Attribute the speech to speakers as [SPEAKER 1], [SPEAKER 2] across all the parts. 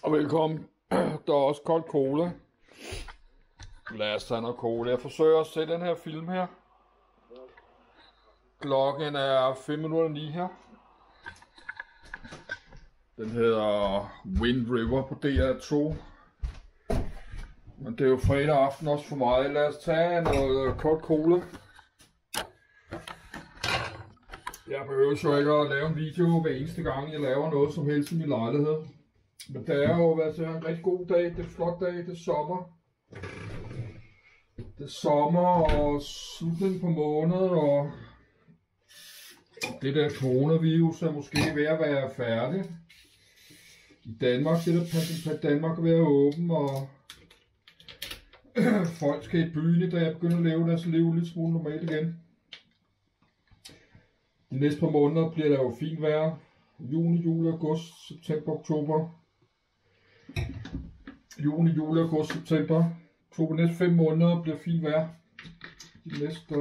[SPEAKER 1] Og velkommen. Der er også kold cola. Lad os tage noget cola. Jeg forsøger at se den her film her. Klokken er 5:09 her. Den hedder Wind River på DR2. Men det er jo fredag aften også for mig. Lad os tage noget kold cola. Jeg behøver jo ikke at lave en video hver eneste gang jeg laver noget som helst i min lejlighed. Men det er jo en rigtig god dag, det er en flot dag, det er sommer. Det er sommer og slutningen på måneden, og det der coronavirus er måske ved at være færdig. I Danmark det der Danmark er ved at åbne, og folk skal i byen i dag begynde at leve deres liv lidt smule normalt igen. De næste par måneder bliver der jo fint vejr. Juni, juli, august, september, oktober. Juni, juli, august, september. De næste 5 måneder bliver fint vejr. De næste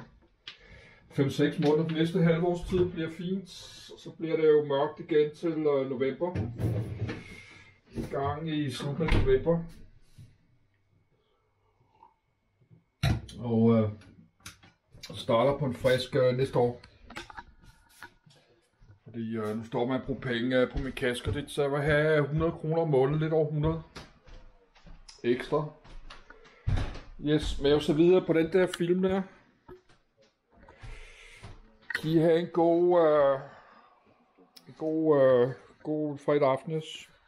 [SPEAKER 1] 5-6 måneder, de næste halvårs tid bliver fint. Så bliver det jo mørkt igen til november. En gang i slutningen af november. Og starter på en frisk næste år. Fordi nu står man og bruger penge på min kassekredit, så jeg vil have 100 kroner om måneden, lidt over 100 ekstra. Yes, men jeg vil så videre på den der film der. Kan I have en god fredag aften.